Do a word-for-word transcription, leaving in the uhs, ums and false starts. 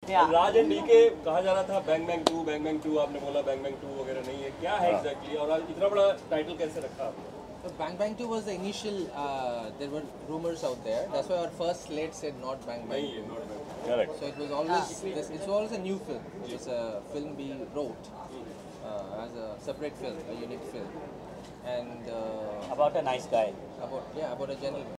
Yeah. Raj and DK कहा जा रहा था bang bang two bang bang two, आपने बोला बैंग बैंग टू वगैरह नहीं है, क्या है एग्जैक्टली और आज इतना बड़ा टाइटल कैसे रखा आपने? So Bang Bang two was the initial, uh, there were rumors out there. That's why our first slate said not Bang Bang. नहीं है, not bang. Correct. So it was always, this, it was always a new film. It was a film we wrote uh, as a separate film, a unique film. And uh, About a nice guy. about, yeah, about a gentleman.